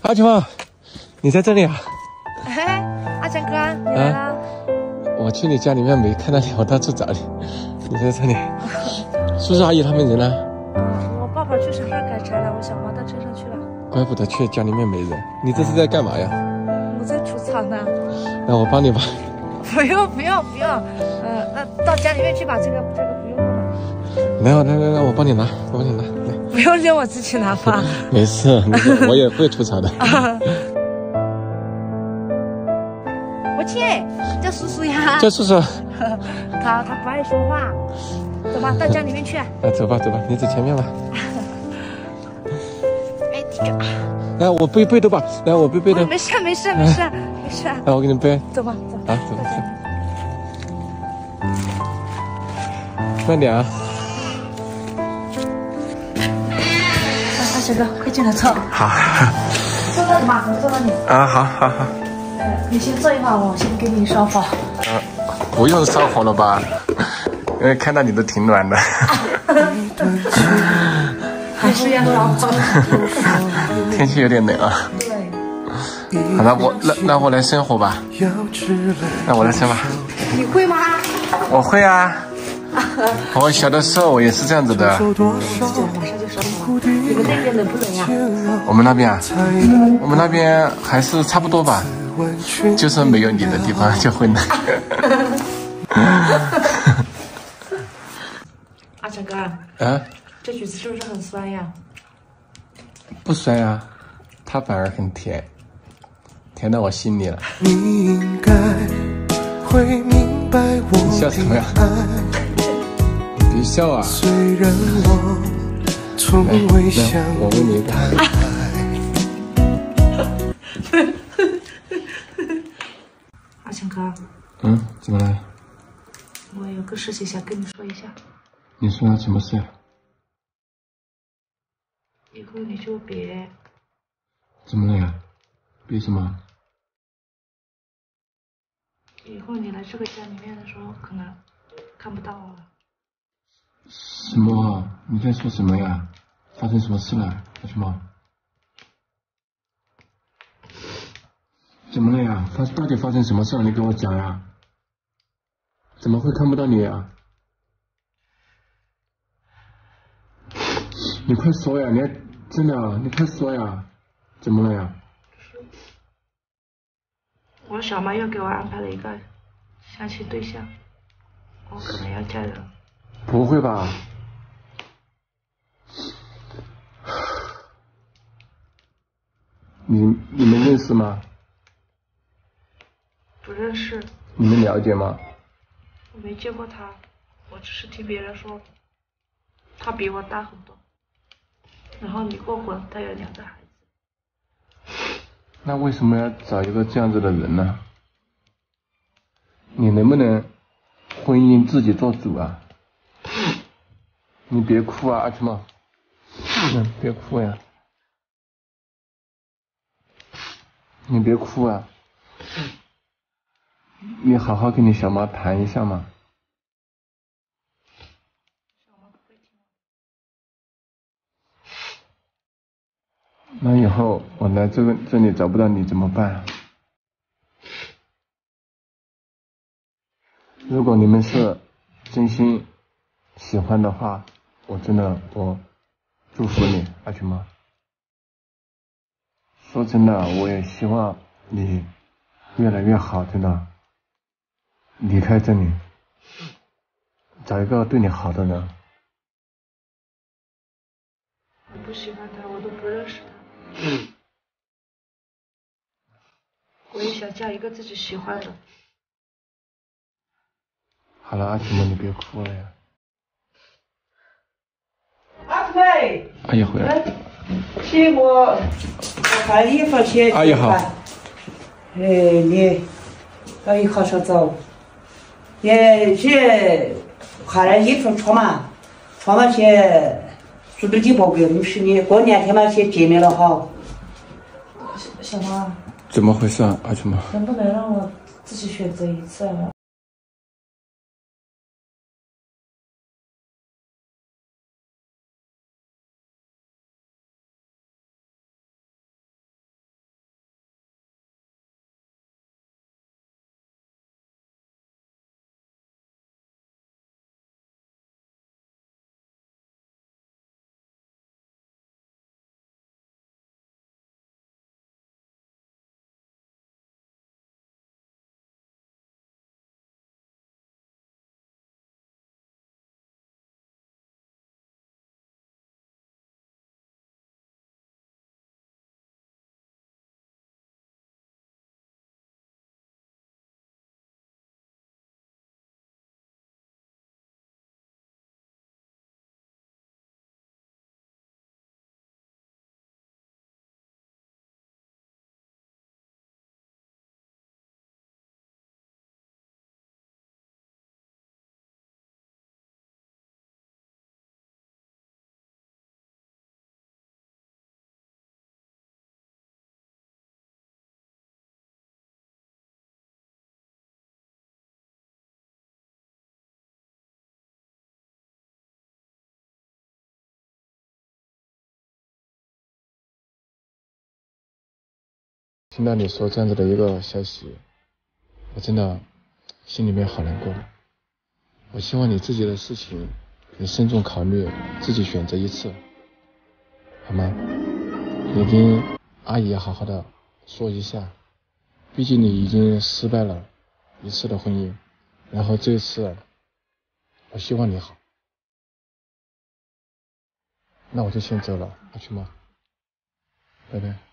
阿球妈，你在这里啊？ 哎，阿强哥，你来啦！ 我去你家里面没看到你，我到处找你。你在这里？叔叔阿姨他们人呢？ 我爸爸去山上砍柴了，我小妈到镇上去了。 怪不得去家里面没人。你这是在干嘛呀？ 我在除草呢。 那我帮你吧。 不用，那到家里面去吧，这个不用了。 来，我帮你拿，我帮你拿。来， 不用拎，我自己拿吧。 没事，我也会除草的。 我亲，叫叔叔呀。 叫叔叔。 他不爱说话。走吧，到家里面去。 走吧，你走前面吧。 哎，这个。 来，我背的吧。来，我背的。 没事。 来，我给你背。 走吧。 走。慢点啊。 阿小哥，快进来坐。 好。 坐到马桶，坐到你。 啊，好。 你先坐一会儿，我先给你烧火。 不用烧火了吧？因为看到你都挺暖的。 还是要烧火。 天气有点冷啊。 对。 好了，我来生火吧。那我来生吧。 你会吗？ 我会啊。我小的时候我也是这样子的。 马上就烧好了。你们那边冷不冷呀？ 我们那边啊，我们那边还是差不多吧，就是没有你的地方就会冷。 阿强哥，这橘子是不是很酸呀？ 不酸呀，它反而很甜，甜到我心里了。你应该会明白我。你笑什么呀？别笑啊！虽然我从未想我问你一个。阿强哥。 怎么了？ 我有个事情想跟你说一下。 你说什么事？ 以后你就别。 怎么了呀？别什么？ 以后你来这个家里面的时候，可能看不到我了。 什么？你在说什么呀？发生什么事了？什么？怎么了呀？到底发生什么事了？你跟我讲呀。怎么会看不到你呀？你快说呀！真的，你快说呀！怎么了呀？ 我小妈又给我安排了一个相亲对象，我可能要嫁人。 不会吧？你们认识吗？ 不认识。 你们了解吗？ 我没见过他，我只是听别人说，他比我大很多，然后离过婚，他有2个孩子。 那为什么要找一个这样子的人呢？你能不能婚姻自己做主啊？你别哭啊，阿秋妈。别哭呀。你别哭啊。你好好跟你小妈谈一下嘛。 小妈不会听。 那以后我来这里找不到你怎么办？如果你们是真心喜欢的话，我祝福你，阿群妈。说真的，我也希望你越来越好，真的。离开这里，找一个对你好的人。 我不喜欢他，我都不认识他。我也想嫁一个自己喜欢的。 好了，阿群妈，你别哭了呀。 阿妹， 阿姨回来。 替我换衣服去。 阿姨好。 你到一号上走。也去换了衣服穿嘛去，住点几宝贵，没事你过2天嘛去见面了哈。 小妈。 怎么回事啊，阿群妈？ 能不能让我自己选择一次啊？ 听到你说这样子的一个消息，我真的心里面好难过。我希望你自己的事情你慎重考虑，自己选择一次，好吗？你跟阿姨好好的说一下，毕竟你已经失败了一次的婚姻，然后这次我希望你好。那我就先走了，我去忙，拜拜。